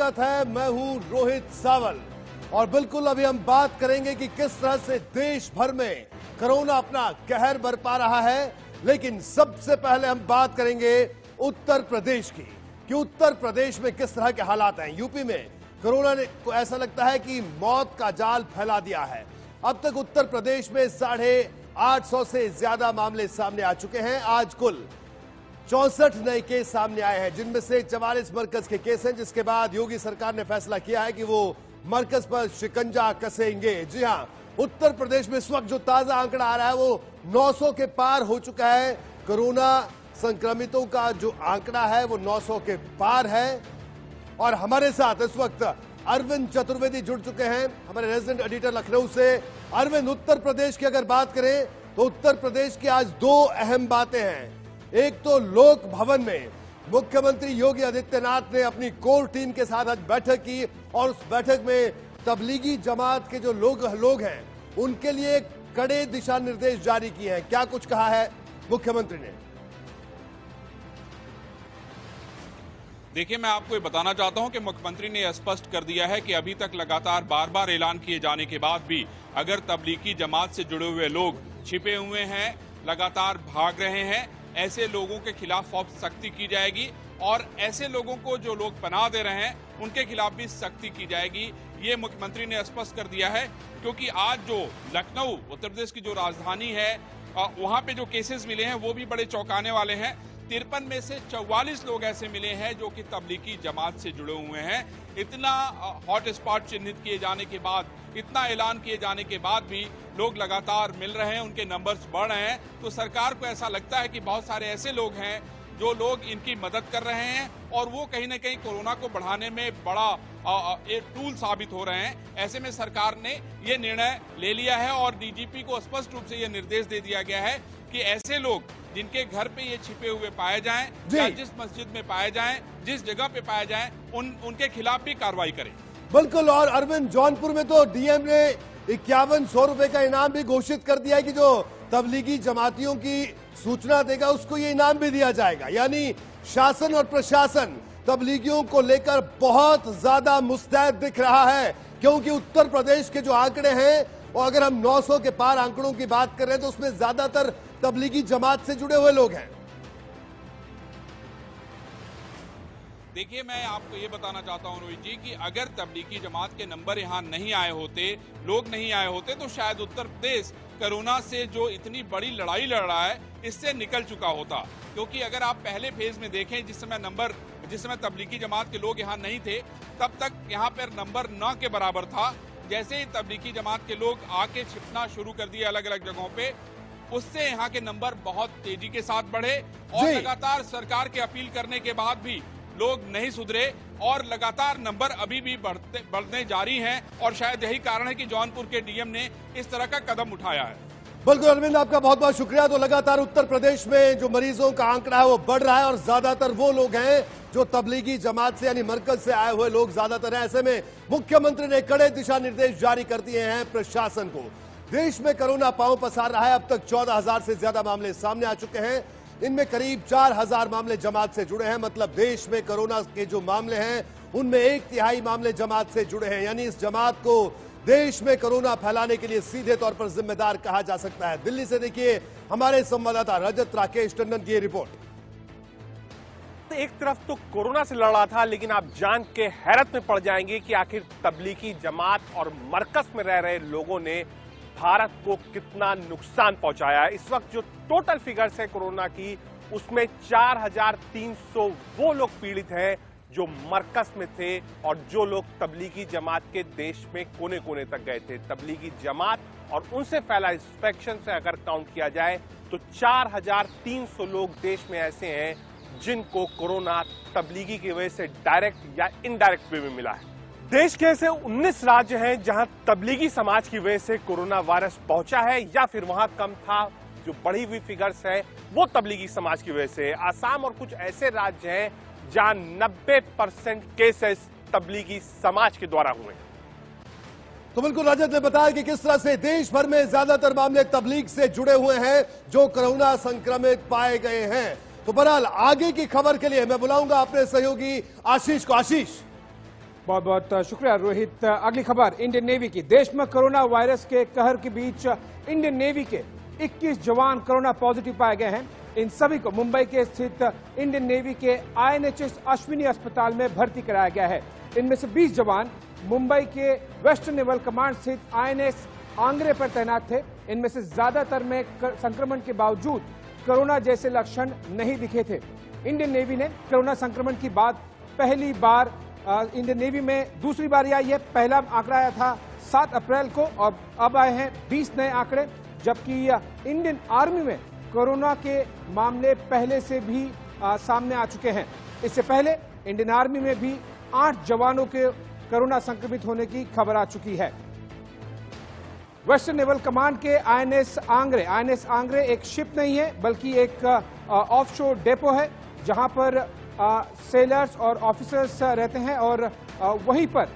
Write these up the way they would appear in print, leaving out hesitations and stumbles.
स्वागत है। मैं हूं रोहित सावल और बिल्कुल अभी हम बात करेंगे कि किस तरह से देश भर में कोरोना अपना कहर बरपा रहा है। लेकिन सबसे पहले हम बात करेंगे उत्तर प्रदेश की कि उत्तर प्रदेश में किस तरह के हालात हैं। यूपी में कोरोना ने को ऐसा लगता है कि मौत का जाल फैला दिया है। अब तक उत्तर प्रदेश में 850 से ज्यादा मामले सामने आ चुके हैं। आज कुल 64 नए केस सामने आए हैं, जिनमें से 44 मरकज के केस हैं, जिसके बाद योगी सरकार ने फैसला किया है कि वो मरकज पर शिकंजा कसेंगे। जी हां, उत्तर प्रदेश में इस वक्त जो ताजा आंकड़ा आ रहा है वो 900 के पार हो चुका है। कोरोना संक्रमितों का जो आंकड़ा है वो 900 के पार है। और हमारे साथ इस वक्त अरविंद चतुर्वेदी जुड़ चुके हैं, हमारे रेजिडेंट एडिटर लखनऊ से। अरविंद, उत्तर प्रदेश की अगर बात करें तो उत्तर प्रदेश की आज दो अहम बातें हैं। एक तो लोक भवन में मुख्यमंत्री योगी आदित्यनाथ ने अपनी कोर टीम के साथ आज बैठक की और उस बैठक में तबलीगी जमात के जो लोग हैं उनके लिए कड़े दिशा निर्देश जारी किए हैं। क्या कुछ कहा है मुख्यमंत्री ने? देखिए, मैं आपको ये बताना चाहता हूं कि मुख्यमंत्री ने स्पष्ट कर दिया है कि अभी तक लगातार बार ऐलान किए जाने के बाद भी अगर तबलीगी जमात से जुड़े हुए लोग छिपे हुए हैं, लगातार भाग रहे हैं, ऐसे लोगों के खिलाफ सख्ती की जाएगी और ऐसे लोगों को जो लोग पनाह दे रहे हैं उनके खिलाफ भी सख्ती की जाएगी। ये मुख्यमंत्री ने स्पष्ट कर दिया है, क्योंकि आज जो लखनऊ उत्तर प्रदेश की जो राजधानी है वहां पे जो केसेस मिले हैं वो भी बड़े चौंकाने वाले हैं। 53 में से 44 लोग ऐसे मिले हैं जो कि तबलीगी जमात से जुड़े हुए हैं। इतना हॉट स्पॉट चिन्हित किए जाने के बाद, इतना ऐलान किए जाने के बाद भी लोग लगातार मिल रहे हैं, उनके नंबर्स बढ़ रहे हैं। तो सरकार को ऐसा लगता है कि बहुत सारे ऐसे लोग हैं जो लोग इनकी मदद कर रहे हैं और वो कहीं ना कहीं कोरोना को बढ़ाने में बड़ा एक टूल साबित हो रहे हैं। ऐसे में सरकार ने ये निर्णय ले लिया है और डीजीपी को स्पष्ट रूप से ये निर्देश दे दिया गया है कि ऐसे लोग जिनके घर पे ये छिपे हुए पाए जाएं या जिस मस्जिद में पाए जाएं, जिस जगह पे पाए जाएं, उनके खिलाफ भी कार्रवाई करें। बिल्कुल। और अरविंद, जौनपुर में तो डीएम ने 5100 रुपए का इनाम भी घोषित कर दिया है कि जो तबलीगी जमातियों की सूचना देगा उसको ये इनाम भी दिया जाएगा। यानी शासन और प्रशासन तबलीगियों को लेकर बहुत ज्यादा मुस्तैद दिख रहा है, क्योंकि उत्तर प्रदेश के जो आंकड़े हैं और अगर हम 900 के पार आंकड़ों की बात कर रहे हैं तो उसमें ज्यादातर तबलीगी जमात से जुड़े हुए लोग हैं। देखिए, मैं आपको ये बताना चाहता हूं रोहित जी कि अगर तबलीगी जमात के नंबर यहां नहीं आए होते, लोग नहीं आए होते, तो शायद उत्तर प्रदेश कोरोना से जो इतनी बड़ी लड़ाई लड़ रहा है इससे निकल चुका होता। क्योंकि अगर आप पहले फेज में देखें, जिस समय तबलीगी जमात के लोग यहाँ नहीं थे, तब तक यहाँ पर नंबर 9 के बराबर था। जैसे ही तबलीगी जमात के लोग आके छिपना शुरू कर दिए अलग अलग जगहों पे, उससे यहाँ के नंबर बहुत तेजी के साथ बढ़े और लगातार सरकार के अपील करने के बाद भी लोग नहीं सुधरे और लगातार नंबर अभी भी बढ़ने जारी हैं। और शायद यही कारण है कि जौनपुर के डीएम ने इस तरह का कदम उठाया है। बिल्कुल अरविंद, आपका बहुत बहुत शुक्रिया। तो लगातार उत्तर प्रदेश में जो मरीजों का आंकड़ा है वो बढ़ रहा है और ज्यादातर वो लोग हैं जो तबलीगी जमात से यानी मरकज से आए हुए लोग ज्यादातर हैं। ऐसे में मुख्यमंत्री ने कड़े दिशा निर्देश जारी कर दिए हैं प्रशासन को। देश में कोरोना पांव पसार रहा है। अब तक 14,000 से ज्यादा मामले सामने आ चुके हैं। इनमें करीब 4,000 मामले जमात से जुड़े हैं। मतलब देश में कोरोना के जो मामले हैं उनमें 1/3 मामले जमात से जुड़े हैं। यानी इस जमात को देश में कोरोना फैलाने के लिए सीधे तौर पर जिम्मेदार कहा जा सकता है। दिल्ली से देखिए हमारे संवाददाता रजत राकेश टंडन की ये रिपोर्ट। एक तरफ तो कोरोना से लड़ रहा था, लेकिन आप जान के हैरत में पड़ जाएंगे कि आखिर तबलीगी जमात और मरकज में रह रहे लोगों ने भारत को कितना नुकसान पहुंचाया है। इस वक्त जो टोटल फिगर्स है कोरोना की, उसमें 4300 वो लोग पीड़ित हैं जो मरकज में थे और जो लोग तबलीगी जमात के देश में कोने कोने तक गए थे। तबलीगी जमात और उनसे फैला इंफेक्शन से अगर काउंट किया जाए तो 4300 लोग देश में ऐसे हैं जिनको कोरोना तबलीगी की वजह से डायरेक्ट या इनडायरेक्ट वे में मिला है। देश के ऐसे 19 राज्य हैं जहां तबलीगी समाज की वजह से कोरोना वायरस पहुंचा है या फिर वहां कम था। जो बढ़ी हुई फिगर्स है वो तबलीगी समाज की वजह से। आसाम और कुछ ऐसे राज्य हैं जहां 90% केसेस तबलीगी समाज के द्वारा हुए। तो बिल्कुल रजत ने बताया कि किस तरह से देश भर में ज्यादातर मामले तबलीग से जुड़े हुए हैं जो कोरोना संक्रमित पाए गए हैं। तो बहरहाल आगे की खबर के लिए मैं बुलाऊंगा अपने सहयोगी आशीष को। आशीष, बहुत बहुत शुक्रिया रोहित। अगली खबर इंडियन नेवी की। देश में कोरोना वायरस के कहर के बीच इंडियन नेवी के 21 जवान कोरोना पॉजिटिव पाए गए हैं। इन सभी को मुंबई के स्थित इंडियन नेवी के INHS अश्विनी अस्पताल में भर्ती कराया गया है। इनमें से 20 जवान मुंबई के वेस्टर्न नेवल कमांड स्थित INS आंग्रे पर तैनात थे। इनमें से ज्यादातर में संक्रमण के बावजूद कोरोना जैसे लक्षण नहीं दिखे थे। इंडियन नेवी ने कोरोना संक्रमण की बात पहली बार इंडियन नेवी में दूसरी बार आई है। पहला आंकड़ा आया था 7 अप्रैल को और अब आए हैं 20 नए आंकड़े, जबकि इंडियन आर्मी में कोरोना के मामले पहले से भी सामने आ चुके हैं। इससे पहले इंडियन आर्मी में भी 8 जवानों के कोरोना संक्रमित होने की खबर आ चुकी है। वेस्टर्न नेवल कमांड के INS आंग्रे एक शिप नहीं है बल्कि एक ऑफशोर डेपो है, जहां पर सेलर्स और ऑफिसर्स रहते हैं और वहीं पर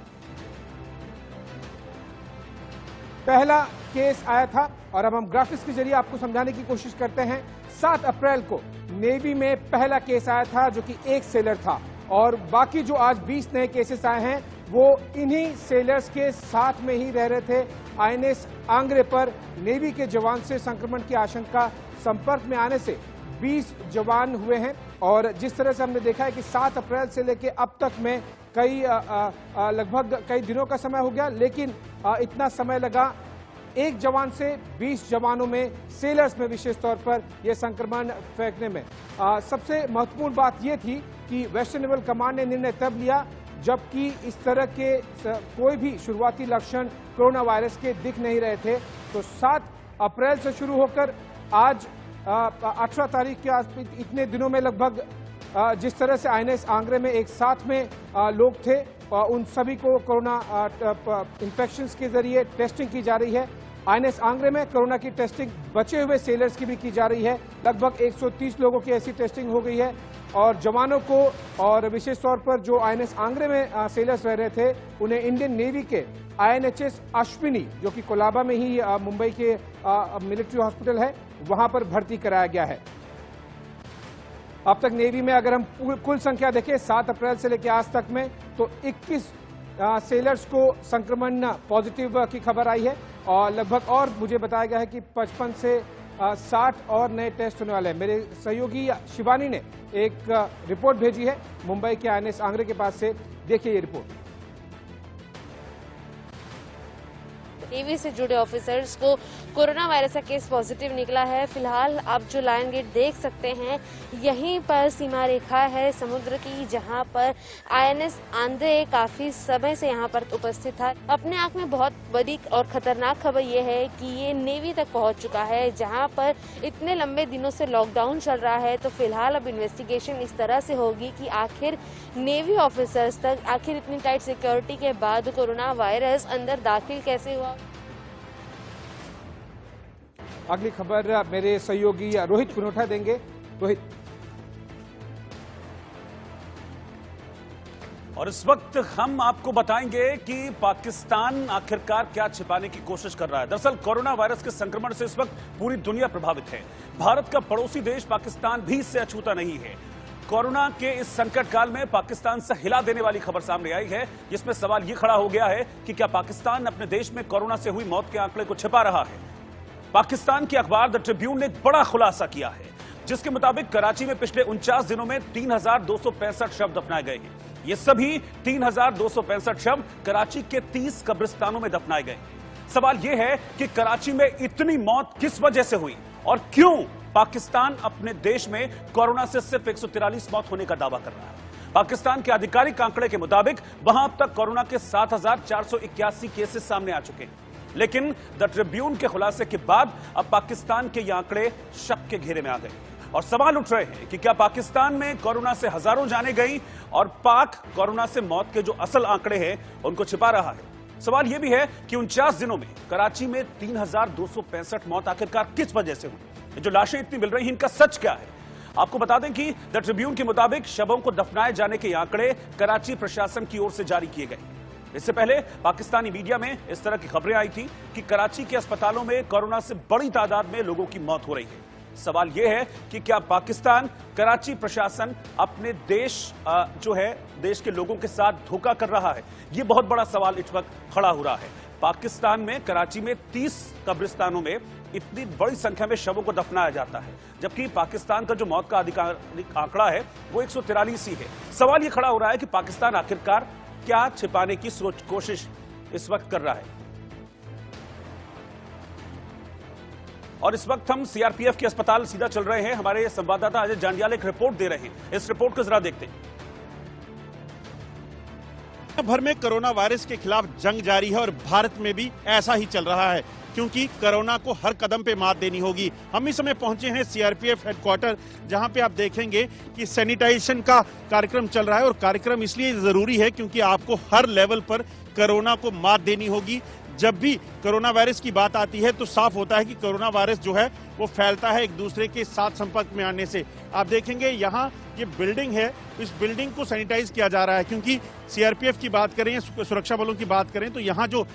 पहला केस आया था। और अब हम ग्राफिक्स के जरिए आपको समझाने की कोशिश करते हैं। 7 अप्रैल को नेवी में पहला केस आया था जो कि एक सेलर था, और बाकी जो आज 20 नए केसेस आए हैं वो इन्हीं सेलर्स के साथ में ही रह रहे थे। INS आंग्रे पर नेवी के जवान से संक्रमण की आशंका संपर्क में आने से 20 जवान हुए हैं। और जिस तरह से हमने देखा है कि 7 अप्रैल से लेकर अब तक में लगभग कई दिनों का समय हो गया, लेकिन इतना समय लगा एक जवान से 20 जवानों में, सेलर्स में विशेष तौर पर यह संक्रमण फेंकने में। सबसे महत्वपूर्ण बात यह थी कि वेस्टर्न नेवल कमांड ने निर्णय तब लिया जबकि इस तरह के कोई भी शुरुआती लक्षण कोरोना वायरस के दिख नहीं रहे थे। तो 7 अप्रैल से शुरू होकर आज 18 तारीख के आसपास इतने दिनों में लगभग जिस तरह से INS आंग्रे में एक साथ में लोग थे, उन सभी को कोरोना इन्फेक्शंस के जरिए टेस्टिंग की जा रही है। INS आंग्रे में कोरोना की टेस्टिंग बचे हुए सेलर्स की भी की जा रही है। लगभग 130 लोगों की ऐसी टेस्टिंग हो गई है और जवानों को, और विशेष तौर पर जो INS आंग्रे में सेलर्स रह रहे थे, उन्हें इंडियन नेवी के INHS अश्विनी, जो कि कोलाबा में ही मुंबई के मिलिट्री हॉस्पिटल है, वहां पर भर्ती कराया गया है। अब तक नेवी में अगर हम कुल संख्या देखें 7 अप्रैल से लेकर आज तक में, तो 21 सेलर्स को संक्रमण पॉजिटिव की खबर आई है और लगभग और मुझे बताया गया है कि 55 से 60 और नए टेस्ट होने वाले हैं। मेरे सहयोगी शिवानी ने एक रिपोर्ट भेजी है मुंबई के INS आंग्रे के पास से, देखिए ये रिपोर्ट। नेवी से जुड़े ऑफिसर्स को कोरोना वायरस का केस पॉजिटिव निकला है। फिलहाल आप जो लायन गेट देख सकते हैं, यहीं पर सीमा रेखा है समुद्र की, जहां पर INS आंध्रे काफी समय से यहां पर उपस्थित था। अपने आप में बहुत बड़ी और खतरनाक खबर यह है कि ये नेवी तक पहुंच चुका है, जहां पर इतने लंबे दिनों से लॉकडाउन चल रहा है। तो फिलहाल अब इन्वेस्टिगेशन इस तरह से होगी कि आखिर नेवी ऑफिसर्स तक आखिर इतनी टाइट सिक्योरिटी के बाद कोरोना वायरस अंदर दाखिल कैसे हुआ। अगली खबर मेरे सहयोगी रोहित कुनोठा देंगे। रोहित। और इस वक्त हम आपको बताएंगे कि पाकिस्तान आखिरकार क्या छिपाने की कोशिश कर रहा है। दरअसल कोरोना वायरस के संक्रमण से इस वक्त पूरी दुनिया प्रभावित है। भारत का पड़ोसी देश पाकिस्तान भी इससे अछूता नहीं है। कोरोना के इस संकट काल में पाकिस्तान से हिला देने वाली खबर सामने आई है, जिसमें सवाल यह खड़ा हो गया है कि क्या पाकिस्तान अपने देश में कोरोना से हुई मौत के आंकड़े को छिपा रहा है। पाकिस्तान के अखबार द ट्रिब्यून ने एक बड़ा खुलासा किया है, जिसके मुताबिक कराची में पिछले 49 दिनों में 3265 शव दफनाए गए हैं। ये सभी 3265 शव कराची के 30 कब्रिस्तानों में दफनाए गए। सवाल यह है कि कराची में इतनी मौत किस वजह से हुई और क्यों पाकिस्तान अपने देश में कोरोना से सिर्फ 143 मौत होने का दावा कर रहा है। पाकिस्तान के आधिकारिक आंकड़े के मुताबिक वहां अब तक कोरोना के 7481 केसेस सामने आ चुके हैं, लेकिन द ट्रिब्यून के खुलासे के बाद अब पाकिस्तान के ये आंकड़े शक के घेरे में आ गए और सवाल उठ रहे हैं कि क्या पाकिस्तान में कोरोना से हजारों जानें गई और पाक कोरोना से मौत के जो असल आंकड़े हैं उनको छिपा रहा है। सवाल यह भी है कि 49 दिनों में कराची में 3265 मौत आखिरकार किस वजह से हुई। जो लाशें इतनी मिल रही हैं, इनका सच क्या है। आपको बता दें कि द ट्रिब्यून के मुताबिक शवों को दफनाए जाने के आंकड़े कराची प्रशासन की ओर से जारी किए गए। इससे पहले पाकिस्तानी मीडिया में इस तरह की खबरें आई थी कि कराची के अस्पतालों में कोरोना से बड़ी तादाद में लोगों की मौत हो रही है। सवाल यह है कि क्या पाकिस्तान, कराची प्रशासन अपने देश जो है देश के लोगों के साथ धोखा कर रहा है? यह बहुत बड़ा सवाल इस वक्त खड़ा हो रहा है। पाकिस्तान में कराची में 30 कब्रिस्तानों में इतनी बड़ी संख्या में शवों को दफनाया जाता है, जबकि पाकिस्तान का जो मौत का आधिकारिक आंकड़ा है वो 143 ही है। सवाल ये खड़ा हो रहा है कि पाकिस्तान आखिरकार क्या छिपाने की कोशिश इस वक्त कर रहा है। और इस वक्त हम सीआरपीएफ के अस्पताल सीधा चल रहे हैं। हमारे संवाददाता अजय जांडियाल एक रिपोर्ट दे रहे हैं, इस रिपोर्ट को जरा देखते हैं। भर में कोरोना वायरस के खिलाफ जंग जारी है और भारत में भी ऐसा ही चल रहा है, क्योंकि कोरोना को हर कदम पे मात देनी होगी। हम इस समय पहुंचे हैं सीआरपीएफ हेडक्वार्टर, जहां पे आप देखेंगे कि सैनिटाइजेशन का कार्यक्रम चल रहा है। और कार्यक्रम इसलिए जरूरी है क्योंकि आपको हर लेवल पर कोरोना को मात देनी होगी। जब भी कोरोना वायरस की बात आती है तो साफ होता है कि कोरोना वायरस जो है वो फैलता है एक दूसरे के साथ संपर्क में आने से। आप देखेंगे यहाँ ये बिल्डिंग है, इस बिल्डिंग को सैनिटाइज किया जा रहा है, क्योंकि सीआरपीएफ की बात करें या सुरक्षा बलों की बात करें तो यहाँ जो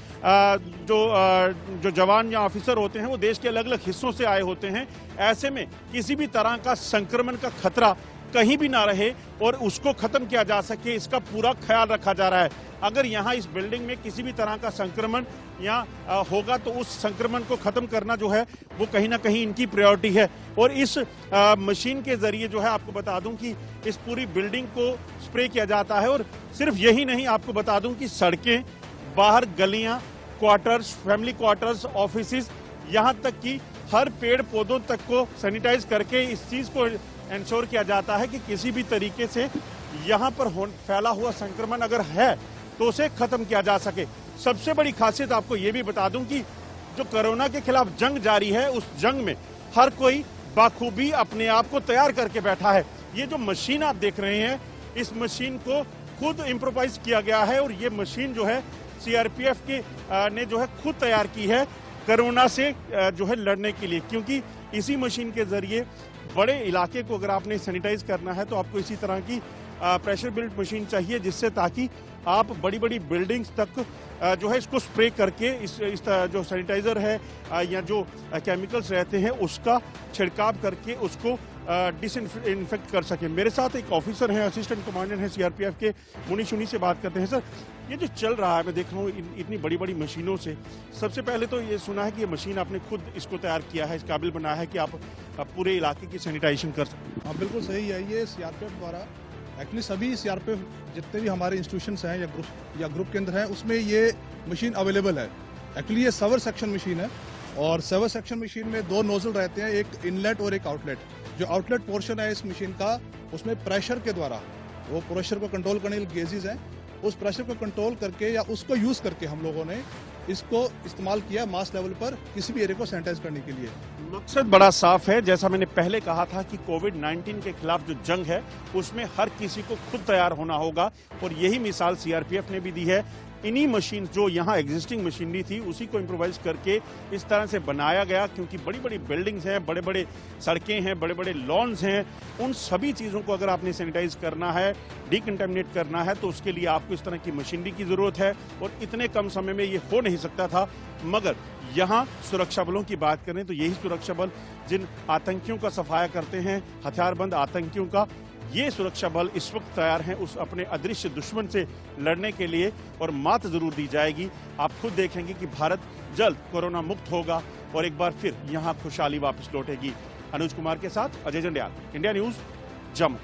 जवान या ऑफिसर होते हैं वो देश के अलग अलग हिस्सों से आए होते हैं। ऐसे में किसी भी तरह का संक्रमण का खतरा कहीं भी ना रहे और उसको खत्म किया जा सके, इसका पूरा ख्याल रखा जा रहा है। अगर यहाँ इस बिल्डिंग में किसी भी तरह का संक्रमण यहाँ होगा तो उस संक्रमण को खत्म करना जो है वो कहीं ना कहीं इनकी प्रायोरिटी है। और इस मशीन के जरिए जो है आपको बता दूं कि इस पूरी बिल्डिंग को स्प्रे किया जाता है। और सिर्फ यही नहीं, आपको बता दूं कि सड़कें, बाहर गलियां, क्वार्टर्स, फैमिली क्वार्टर्स, ऑफिसेज, यहाँ तक कि हर पेड़ पौधों तक को सैनिटाइज करके इस चीज को इंश्योर किया जाता है कि किसी भी तरीके से यहाँ पर फैला हुआ संक्रमण अगर है तो उसे खत्म किया जा सके। सबसे बड़ी खासियत आपको ये भी बता दूं कि जो कोरोना के खिलाफ जंग जारी है, उस जंग में हर कोई बाखूबी अपने आप को तैयार करके बैठा है। ये जो मशीन आप देख रहे हैं, इस मशीन को खुद इम्प्रोवाइज किया गया है और ये मशीन जो है सीआरपीएफ के ने जो है खुद तैयार की है कोरोना से जो है लड़ने के लिए, क्योंकि इसी मशीन के जरिए बड़े इलाके को अगर आपने सैनिटाइज करना है तो आपको इसी तरह की प्रेशर बिल्ट मशीन चाहिए, जिससे ताकि आप बड़ी बड़ी बिल्डिंग्स तक जो है इसको स्प्रे करके इस जो सैनिटाइजर है या जो केमिकल्स रहते हैं उसका छिड़काव करके उसको डिसइंफेक्ट कर सके। मेरे साथ एक ऑफिसर हैं, असिस्टेंट कमांडेंट हैं सीआरपीएफ के, मुनीश उन्हीं से बात करते हैं। सर, ये जो चल रहा है, मैं देख रहा हूँ इतनी बड़ी बड़ी मशीनों से, सबसे पहले तो ये सुना है कि ये मशीन आपने खुद इसको तैयार किया है, इस काबिल बनाया है कि आप पूरे इलाके की सैनिटाइजेशन कर सकें। हाँ, बिल्कुल सही है। ये सीआरपीएफ द्वारा एक्चुअली सभी सीआरपीएफ जितने भी हमारे इंस्टीट्यूशंस हैं या ग्रुप के अंदर हैं उसमें ये मशीन अवेलेबल है। एक्चुअली ये सर्वर सेक्शन मशीन है और सर्वर सेक्शन मशीन में दो नोजल रहते हैं, एक इनलेट और एक आउटलेट। जो आउटलेट पोर्शन है इस मशीन का, उसमें प्रेशर के द्वारा, वो प्रेशर को कंट्रोल करने के लिए गेजेस हैं, उस प्रेशर को कंट्रोल करके या उसको यूज करके हम लोगों ने इसको इस्तेमाल किया मास लेवल पर किसी भी एरिया को सैनिटाइज करने के लिए। मकसद बड़ा साफ है, जैसा मैंने पहले कहा था कि कोविड-19 के खिलाफ जो जंग है उसमें हर किसी को खुद तैयार होना होगा और यही मिसाल सीआरपीएफ ने भी दी है। इन्हीं मशीन जो यहाँ एग्जिस्टिंग मशीनरी थी उसी को इम्प्रोवाइज करके इस तरह से बनाया गया, क्योंकि बड़ी बड़ी बिल्डिंग्स हैं, बड़े बड़े सड़कें हैं, बड़े बड़े लॉन्स हैं, उन सभी चीज़ों को अगर आपने सैनिटाइज करना है, डिकंटामिनेट करना है तो उसके लिए आपको इस तरह की मशीनरी की ज़रूरत है और इतने कम समय में ये हो नहीं सकता था। मगर यहाँ सुरक्षा बलों की बात करें तो यही सुरक्षा बल जिन आतंकियों का सफाया करते हैं, हथियारबंद आतंकियों का, ये सुरक्षा बल इस वक्त तैयार हैं उस अपने अदृश्य दुश्मन से लड़ने के लिए और मात जरूर दी जाएगी। आप खुद देखेंगे कि भारत जल्द कोरोना मुक्त होगा और एक बार फिर यहाँ खुशहाली वापस लौटेगी। अनुज कुमार के साथ अजय जंडियाल, इंडिया न्यूज, जम्मू।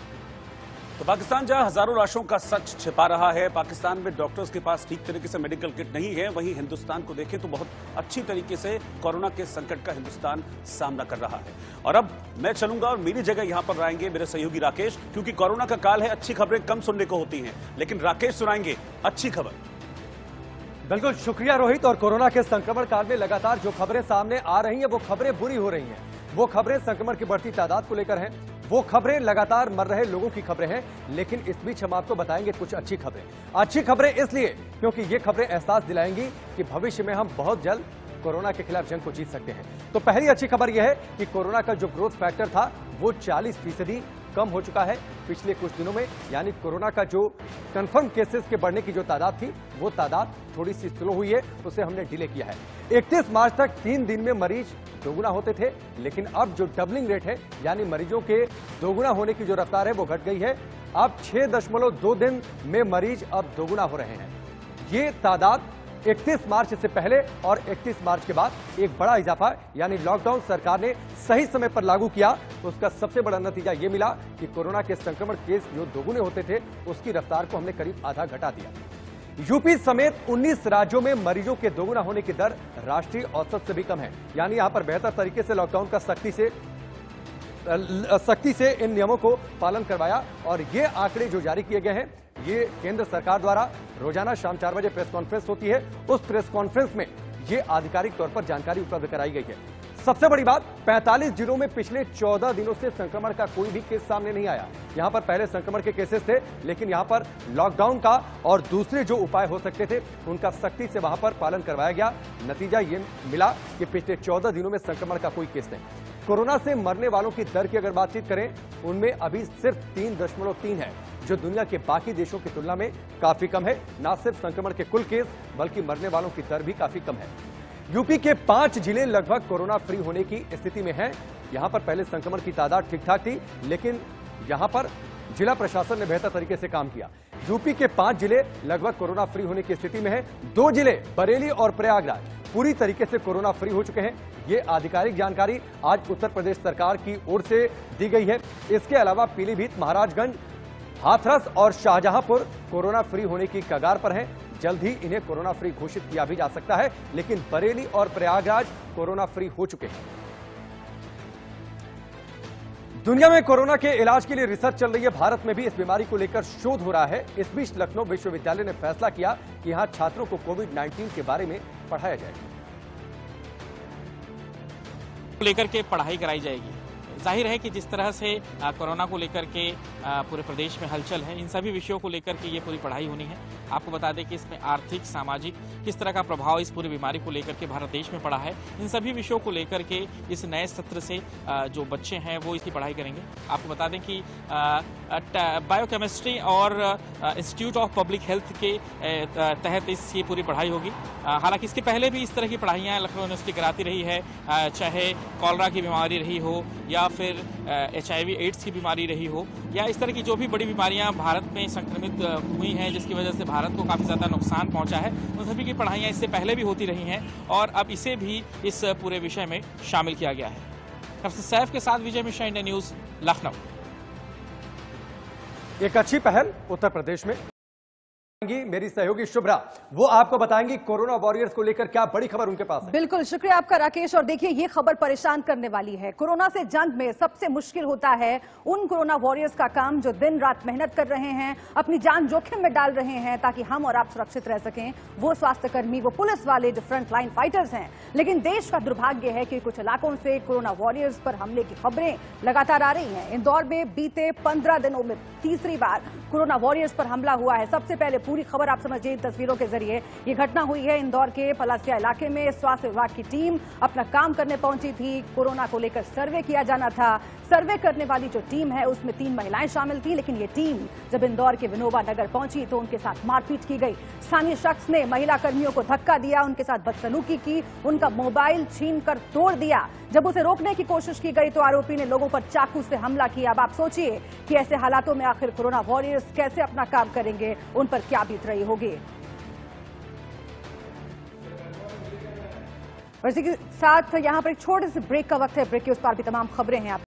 तो पाकिस्तान जहां हजारों लाशों का सच छिपा रहा है, पाकिस्तान में डॉक्टर्स के पास ठीक तरीके से मेडिकल किट नहीं है, वहीं हिंदुस्तान को देखें तो बहुत अच्छी तरीके से कोरोना के संकट का हिंदुस्तान सामना कर रहा है। और अब मैं चलूंगा और मेरी जगह यहां पर रहेंगे मेरे सहयोगी राकेश, क्योंकि कोरोना का काल है, अच्छी खबरें कम सुनने को होती हैं, लेकिन राकेश सुनाएंगे अच्छी खबर। बिल्कुल शुक्रिया रोहित। और कोरोना के संक्रमण काल में लगातार जो खबरें सामने आ रही हैं वो खबरें बुरी हो रही हैं। वो खबरें संक्रमण की बढ़ती तादाद को लेकर हैं, वो खबरें लगातार मर रहे लोगों की खबरें हैं, लेकिन इस बीच हम आपको बताएंगे कुछ अच्छी खबरें। अच्छी खबरें इसलिए क्योंकि ये खबरें एहसास दिलाएंगी कि भविष्य में हम बहुत जल्द कोरोना के खिलाफ जंग को जीत सकते हैं। तो पहली अच्छी खबर यह है कि कोरोना का जो ग्रोथ फैक्टर था वो 40% कम हो चुका है पिछले कुछ दिनों में, यानी कोरोना का जो कंफर्म केसेस के बढ़ने की जो तादाद थी वो तादाद थोड़ी सी स्लो हुई है, उसे हमने डिले किया है। 31 मार्च तक 3 दिन में मरीज दोगुना होते थे, लेकिन अब जो डबलिंग रेट है यानी मरीजों के दोगुना होने की जो रफ्तार है वो घट गई है। अब 6.2 दिन में मरीज अब दोगुना हो रहे हैं। ये तादाद 31 मार्च से पहले और 31 मार्च के बाद एक बड़ा इजाफा, यानी लॉकडाउन सरकार ने सही समय पर लागू किया। उसका सबसे बड़ा नतीजा यह मिला कि कोरोना के संक्रमण केस जो दोगुने होते थे उसकी रफ्तार को हमने करीब आधा घटा दिया। यूपी समेत 19 राज्यों में मरीजों के दोगुना होने की दर राष्ट्रीय औसत से भी कम है। यानी यहां पर बेहतर तरीके से लॉकडाउन का सख्ती से इन नियमों को पालन करवाया। और ये आंकड़े जो जारी किए गए हैं, ये केंद्र सरकार द्वारा रोजाना शाम 4 बजे प्रेस कॉन्फ्रेंस होती है। उस प्रेस कॉन्फ्रेंस में ये आधिकारिक तौर पर जानकारी उपलब्ध कराई गई है। सबसे बड़ी बात, 45 जिलों में पिछले 14 दिनों से संक्रमण का कोई भी केस सामने नहीं आया। यहां पर पहले संक्रमण के केसेस थे, लेकिन यहां पर लॉकडाउन का और दूसरे जो उपाय हो सकते थे उनका सख्ती से वहां पर पालन करवाया गया। नतीजा ये मिला कि पिछले 14 दिनों में संक्रमण का कोई केस नहीं। कोरोना से मरने वालों की दर की अगर बातचीत करें, उनमें अभी सिर्फ 3.3 है, जो दुनिया के बाकी देशों की तुलना में काफी कम है। न सिर्फ संक्रमण के कुल केस बल्कि मरने वालों की दर भी काफी कम है। यूपी के 5 जिले लगभग कोरोना फ्री होने की स्थिति में हैं। यहां पर पहले संक्रमण की तादाद ठीक ठाक थी, लेकिन यहां पर जिला प्रशासन ने बेहतर तरीके से काम किया। यूपी के 5 जिले लगभग कोरोना फ्री होने की स्थिति में हैं। 2 जिले बरेली और प्रयागराज पूरी तरीके से कोरोना फ्री हो चुके हैं। ये आधिकारिक जानकारी आज उत्तर प्रदेश सरकार की ओर से दी गई है। इसके अलावा पीलीभीत, महाराजगंज, हाथरस और शाहजहांपुर कोरोना फ्री होने की कगार पर हैं। जल्द ही इन्हें कोरोना फ्री घोषित किया भी जा सकता है, लेकिन बरेली और प्रयागराज कोरोना फ्री हो चुके हैं। दुनिया में कोरोना के इलाज के लिए रिसर्च चल रही है। भारत में भी इस बीमारी को लेकर शोध हो रहा है। इस बीच लखनऊ विश्वविद्यालय ने फैसला किया कि यहां छात्रों को कोविड-19 के बारे में पढ़ाया जाएगा, लेकर के पढ़ाई कराई जाएगी। जाहिर है कि जिस तरह से कोरोना को लेकर के पूरे प्रदेश में हलचल है, इन सभी विषयों को लेकर के ये पूरी पढ़ाई होनी है। आपको बता दें कि इसमें आर्थिक, सामाजिक किस तरह का प्रभाव इस पूरी बीमारी को लेकर के भारत देश में पड़ा है। इन सभी विषयों को लेकर के इस नए सत्र से जो बच्चे हैं वो इसकी पढ़ाई करेंगे। आपको बता दें कि बायोकेमिस्ट्री और इंस्टीट्यूट ऑफ पब्लिक हेल्थ के तहत इसकी पूरी पढ़ाई होगी। हालांकि इसके पहले भी इस तरह की पढ़ाइयाँ लखनऊ यूनिवर्सिटी कराती रही है, चाहे कॉलरा की बीमारी रही हो या फिर HIV एड्स की बीमारी रही हो, या इस तरह की जो भी बड़ी बीमारियां भारत में संक्रमित हुई हैं जिसकी वजह से भारत को काफ़ी ज़्यादा नुकसान पहुंचा है, उन सभी की पढ़ाइयां इससे पहले भी होती रही हैं और अब इसे भी इस पूरे विषय में शामिल किया गया है। प्रोफेसर सैफ के साथ विजय मिश्रा, इंडिया न्यूज़, लखनऊ। एक अच्छी पहल उत्तर प्रदेश में। मेरी सहयोगी शुभ्रा, वो आपको बताएंगी कोरोना वॉरियर्स को लेकर क्या बड़ी खबर उनके पास है। बिल्कुल, शुक्रिया आपका राकेश। और देखिए, ये खबर परेशान करने वाली है। कोरोना से जंग में सबसे मुश्किल होता है उन कोरोना वॉरियर्स का काम जो दिन रात मेहनत कर रहे हैं, अपनी जान जोखिम में डाल रहे हैं ताकि हम और आप सुरक्षित रह सकें। वो स्वास्थ्यकर्मी, वो पुलिस वाले जो फ्रंट लाइन फाइटर्स हैं। लेकिन देश का दुर्भाग्य है कि कुछ इलाकों से कोरोना वॉरियर्स पर हमले की खबरें लगातार आ रही हैं। इंदौर में बीते 15 दिनों में तीसरी बार कोरोना वॉरियर्स पर हमला हुआ है। सबसे पहले पूरी खबर आप समझिए तस्वीरों के जरिए। ये घटना हुई है इंदौर के पलासिया इलाके में। स्वास्थ्य विभाग की टीम अपना काम करने पहुंची थी। कोरोना को लेकर सर्वे किया जाना था। सर्वे करने वाली जो टीम है उसमें 3 महिलाएं शामिल थी, लेकिन ये टीम जब इंदौर के विनोबा नगर पहुंची तो उनके साथ मारपीट की गई। स्थानीय शख्स ने महिला कर्मियों को धक्का दिया, उनके साथ बदसलूकी की, उनका मोबाइल छीनकर तोड़ दिया। जब उसे रोकने की कोशिश की गई तो आरोपी ने लोगों पर चाकू से हमला किया। अब आप सोचिए कि ऐसे हालातों में आखिर कोरोना वॉरियर्स कैसे अपना काम करेंगे, उन पर क्या बीत रही होगी। और इसी के साथ यहाँ पर एक छोटे से ब्रेक का वक्त है। ब्रेक के उस पार भी तमाम खबरें हैं आप